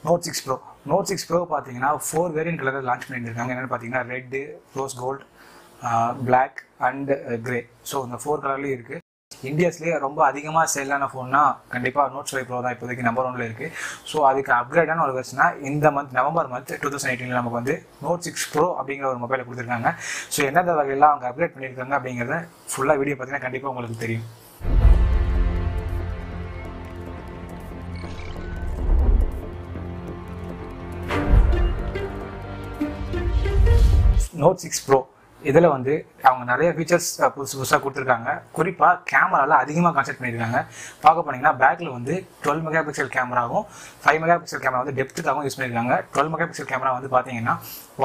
Note 6 Pro. Note 6 Pro பார்த்தீங்கன்னா 4 variant colour launch பண்ணியிருக்காங்க. என்னென்னு பார்த்தீங்கன்னா red, rose gold, black and grey. So இந்த 4 கலர்லேயும் இருக்குது. இந்தியாஸ்லேயே ரொம்ப அதிகமாக சேலான ஃபோன்னா கண்டிப்பாக Note 5 Pro தான் இப்போதைக்கு நம்பர் 1ல இருக்குது. ஸோ அதுக்கு அப்கிரேடான ஒரு வெர்ஷனா இந்த நவம்பர் மந்த் 2018 நமக்கு வந்து Note 6 Pro அப்படிங்கிற ஒரு மொபைலை கொடுத்துருக்காங்க. ஸோ எந்தெந்த வகையெல்லாம் அவங்க அப்கிரேட் பண்ணியிருக்காங்க அப்படிங்கிறத ஃபுல்லாக வீடியோ பார்த்தீங்கன்னா கண்டிப்பாக உங்களுக்கு தெரியும். Note 6 Pro இதில் வந்து அவங்க நிறைய ஃபீச்சர்ஸ் புதுசாக கொடுத்துருக்காங்க. குறிப்பாக கேமராவில் அதிகமாக கான்சென்ட் பண்ணியிருக்காங்க. பார்க்க போனீங்கன்னா பேக்கில் வந்து 12 மெகா பிக்சல் கேமராவும் 5 மெகா பிக்சல் கேமரா வந்து டெப்த்துக்காகவும் யூஸ் பண்ணியிருக்காங்க. 12 மெகா பிக்சல் கேமரா வந்து பார்த்தீங்கன்னா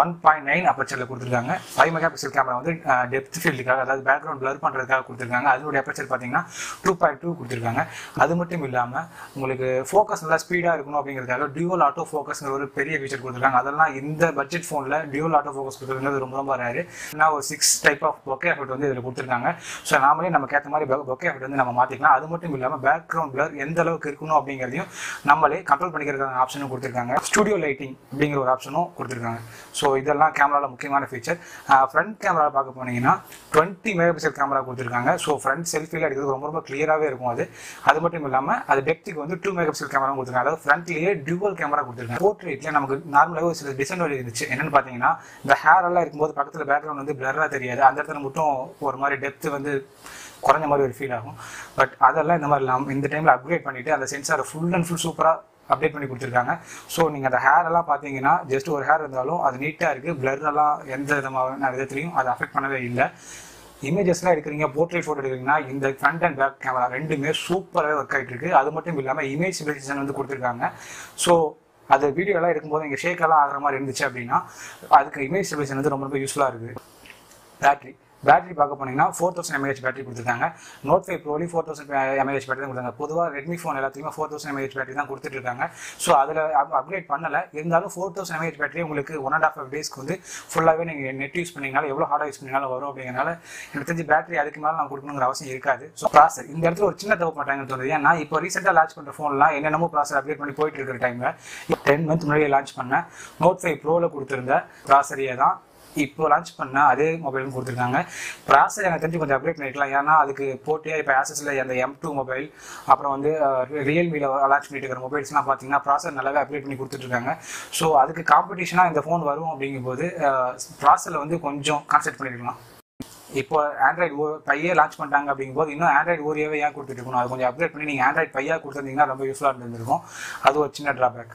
1.9 அப்பச்சரில் கொடுத்துருக்காங்க. 5 மெகா பிக்சல் கேமரா வந்து டெப்த் ஃபீல்டுக்காக, அதாவது பேக்ரவுண்ட் பிளர் பண்ணுறதுக்காக கொடுத்துருக்காங்க. அதனுடைய அப்பச்சர் பார்த்தீங்கன்னா 2.2 கொடுத்துருக்காங்க. அது மட்டும் இல்லாமல் உங்களுக்கு ஃபோக்கஸ் நல்லா ஸ்பீடாக இருக்கணும் அப்படிங்கிறதுக்காக டியூவல் ஆட்டோ ஃபோக்கஸ்ங்கிற ஒரு பெரிய ஃபீச்சர் கொடுத்துருக்காங்க. அதெல்லாம் இந்த பட்ஜெட் ஃபோனில் டியூவல் ஆட்டோ ஃபோக்கஸ் கொடுத்துருக்கிறது ரொம்ப ரேரு. ஒரு 6 டைப் ஆஃப் பொக்கே எஃபெக்ட் வந்து இதில் கொடுத்துருக்காங்க. ஸோ நாமளே நமக்கு ஏற்ற மாதிரி பொக்கே எஃபெக்ட் வந்து நம்ம மாற்றிக்கலாம். அது மட்டும் இல்லாமல் பேக்ரவுண்ட் பிளர் எந்த அளவுக்கு இருக்கணும் அப்படிங்கிறதையும் நம்மளே கண்ட்ரோல் பண்ணிக்கிறதுக்கான ஆப்ஷனும் கொடுத்துருக்காங்க. ஸ்டுடியோ லைட்டிங் அப்படிங்கிற ஒரு ஆப்ஷனும் கொடுத்துருக்காங்க. ஸோ இதெல்லாம் கேமராவில் முக்கியமான ஃபீச்சர். ஃப்ரண்ட் கேமரா பார்க்க போனீங்கன்னா 20 மெகா பிக்சல் கேமரா கொடுத்துருக்காங்க. ஸோ ஃப்ரண்ட் செல்ஃபியில் எடுக்கிறது ரொம்ப கிளியராகவே இருக்கும். அது மட்டும் இல்லாமல் அது டெப்த்துக்கு வந்து 2 மெகா பிக்சல் கேமரா கொடுத்துருக்காங்க. அதாவது ஃப்ரண்ட்லேயே டியூவல் கேமரா கொடுத்துருக்காங்க. போர்ட்ரேட்டில் நமக்கு நார்மலாக ஒரு சில டிசைன் இருந்துச்சு. என்னென்னு பார்த்தீங்கன்னா இந்த ஹேர் எல்லாம் இருக்கும்போது பக்கத்தில் பேக்ரவுண்ட் வந்து பிளராக தெரியாது. அந்த இடத்துல மட்டும் ஒரு மாதிரி டெப்த்து வந்து குறைஞ்ச மாதிரி ஒரு ஃபீல் ஆகும். பட் அதெல்லாம் இந்த மாதிரி இந்த டைமில் அப்கிரேட் பண்ணிவிட்டு அந்த சென்சாரை ஃபுல் அண்ட் ஃபுல் சூப்பராக அப்டேட் பண்ணி கொடுத்துருக்காங்க. ஸோ நீங்கள் அந்த ஹேர் எல்லாம் பார்த்தீங்கன்னா ஜஸ்ட் ஒரு ஹேர் இருந்தாலும் அது நீட்டாக இருக்குது. பிளர்லாம் எந்த விதமான விதத்துலையும் அதை அஃபெக்ட் பண்ணவே இல்லை. இமேஜஸ்லாம் எடுக்கிறீங்க, போர்ட்ரேட் ஃபோட்டோ எடுக்கிறீங்கன்னா இந்த ஃப்ரண்ட் அண்ட் பேக் கேமரா ரெண்டுமே சூப்பராகவே ஒர்க் ஆகிட்டு இருக்குது. அது மட்டும் இல்லாமல் இமேஜ் ஸ்டெபிலைசேஷன் வந்து கொடுத்துருக்காங்க. ஸோ அது வீடியோலாம் எடுக்கும்போது இங்கே ஷேக்கெல்லாம் ஆகிற மாதிரி இருந்துச்சு அப்படின்னா அதுக்கு இமேஜ் ஸ்டெபிலைசேஷன் வந்து ரொம்ப யூஸ்ஃபுல்லாக இருக்குது. பேட்டரி பார்க்க போனீங்கன்னா 4000 mAh பேட்டரி கொடுத்துருக்காங்க. Note 5 Pro 4000 mAh பேட்டரி தான் கொடுத்தாங்க. பொதுவாக ரெட்மி ஃபோன் எல்லாத்தையுமே 4000 mAh பேட்டரி தான் கொடுத்துட்ருக்காங்க. ஸோ அதில் அப்கிரேட் பண்ணலை. இருந்தாலும் 4000 mAh பேட்டரி உங்களுக்கு 1.5 டேஸ்க்கு வந்து ஃபுல்லாகவே நீங்கள் நெட் யூஸ் பண்ணிங்கனால எவ்வளோ ஹார்டாக யூஸ் பண்ணினாலும் வரும். அப்படிங்கிறனால எனக்கு தெரிஞ்சு பேட்டரி அதுக்கு மேலே நான் கொடுக்கணுங்கிற அவசியம் இருக்காது. ஸோ ப்ராசர் இந்த இடத்துல ஒரு சின்ன தப்பு பண்ணுறாங்கன்னு தோணுது. ஏன்னா இப்போ ரீசெண்டாக லான்ச் பண்ணுற ஃபோன்லாம் என்னென்னமோ ப்ராசர் அப்டேட் பண்ணி போயிட்டு இருக்கிற டைமில் 10 months முன்னாடியே லான்ச் பண்ண Note 5 Proவில் கொடுத்துருந்த ப்ராசரியே தான் இப்போ லான்ச் பண்ண அதே மொபைலும் கொடுத்துருக்காங்க. ப்ராசர் எனக்கு தெரிஞ்சு கொஞ்சம் அப்டேட் பண்ணிக்கலாம். ஏன்னா அதுக்கு போட்டியாக இப்போ ஆசஸில் அந்த M2 மொபைல், அப்புறம் வந்து ரியல்மியில் லான்ச் பண்ணிட்டு இருக்கிற மொபைல்ஸ்லாம் பார்த்தீங்கன்னா ப்ராசர் நல்லாவே அப்டேட் பண்ணி கொடுத்துட்ருக்காங்க. ஸோ அதுக்கு காம்படிஷனாக இந்த ஃபோன் வரும் அப்படிங்கும்போது ப்ராசரில் வந்து கொஞ்சம் கான்சென்ட்ரேட் பண்ணியிருக்கலாம். இப்போ ஆண்ட்ராய்டு பையே லான்ச் பண்ணிட்டாங்க அப்படிங்கும்போது இன்னும் ஆண்ட்ராய்டு ஓரியாவே ஏன் கொடுத்துட்டு இருக்கணும்? அது கொஞ்சம் அப்டேட் பண்ணி நீங்கள் ஆண்ட்ராய்டு பையாக கொடுத்துருந்தீங்கன்னா ரொம்ப யூஸ்ஃபுல்லாக இருந்திருக்கும். அது ஒரு சின்ன ட்ராபேக்.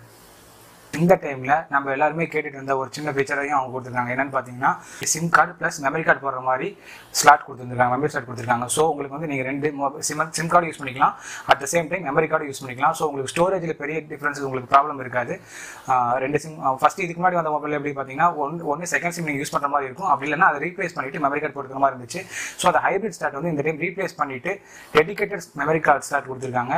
இந்த டைமில் நம்ம எல்லாருமே கேட்டுட்டு இருந்த ஒரு சின்ன ஃபீச்சரையும் அவங்க கொடுத்துருக்காங்க. என்னென்னு பார்த்தீங்கன்னா SIM card plus memory card போடுற மாதிரி ஸ்லாட் கொடுத்துருக்காங்க, மெமரி ஸ்லாட் கொடுத்துருக்காங்க. ஸோ உங்களுக்கு வந்து நீங்கள் 2 சிம் கார்டு யூஸ் பண்ணிக்கலாம், at the same time memory card use பண்ணிக்கலாம். ஸோ உங்களுக்கு ஸ்டோரேஜில் பெரிய டிஃப்ரென்ஸ் உங்களுக்கு ப்ராப்ளம் இருக்காது. 2 சிம் ஃபஸ்ட்டு இதுக்கு முன்னாடி வந்த மொபைல் எப்படி பார்த்தீங்கன்னா ஒன்று செகண்ட் சிம் நீங்கள் யூஸ் பண்ணுற மாதிரி இருக்கும். அப்படி இல்லைன்னா அதை ரீப்ளேஸ் பண்ணிவிட்டு மெமரி கார்டு போட்டுக்கிற மாதிரி இருந்துச்சு. ஸோ அந்த ஹைப்ரிட் ஸ்லாட் வந்து இந்த டைம் ரீப்ளேஸ் பண்ணிவிட்டு டெடிகேட்டட் மெமரி கார்டு ஸ்லாட் கொடுத்துருக்காங்க.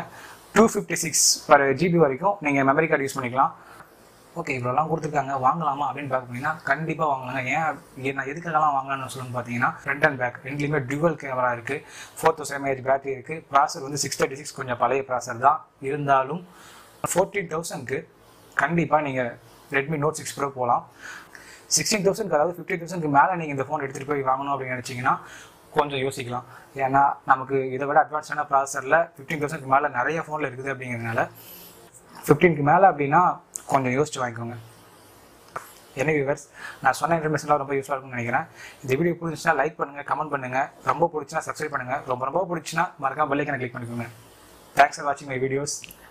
256 GB வரைக்கும் நீங்கள் மெமரி கார்டு யூஸ் பண்ணிக்கலாம். ஓகே, இவ்வளோலாம் கொடுத்துருக்காங்க, வாங்கலாமா அப்படின்னு பார்க்க போனீங்கன்னா கண்டிப்பாக வாங்கலாங்க. ஏன் நான் எதுக்கெல்லாம் வாங்கலாம்னு சொல்லணும்னு பார்த்தீங்கன்னா ஃப்ரண்ட் அண்ட் பேக் ரெண்டுலேயுமே டுவல் கேமரா இருக்குது, 4000 mAh பேட்டரி இருக்குது. ப்ராசர் வந்து 636 கொஞ்சம் பழைய ப்ராசர் தான். இருந்தாலும் 14,000க்கு கண்டிப்பாக நீங்கள் ரெட்மி Note 6 Pro போகலாம். 16,000க்கு அதாவது 15,000க்கு மேலே நீங்கள் இந்த ஃபோன் எடுத்துகிட்டு போய் வாங்கணும் அப்படின்னு நினச்சிங்கன்னா கொஞ்சம் யோசிக்கலாம். ஏன்னா நமக்கு இதை விட அட்வான்ஸான ப்ராசரில் 15,000க்கு மேலே நிறைய ஃபோனில் இருக்குது. அப்படிங்கிறதுனால 15க்கு மேலே அப்படின்னா கொஞ்சம் யோசிச்சு வாங்கிக்கோங்க. என்ன வியூவர்ஸ், நான் சொன்ன இன்ஃபர்மேஷன்லாம் ரொம்ப யூஸ்ஃபுல்லாக இருக்கும்னு நினைக்கிறேன். இந்த வீடியோ பிடிச்சினா லைக் பண்ணுங்கள், கமெண்ட் பண்ணுங்கள். ரொம்ப பிடிச்சினா சப்ஸ்கிரைப் பண்ணுங்கள். ரொம்ப பிடிச்சினா மறக்காம பெல் ஐகானை கிளிக் பண்ணிக்கோங்க. தேங்க்ஸ் ஃபார் வாட்சிங் மை வீடியோஸ்.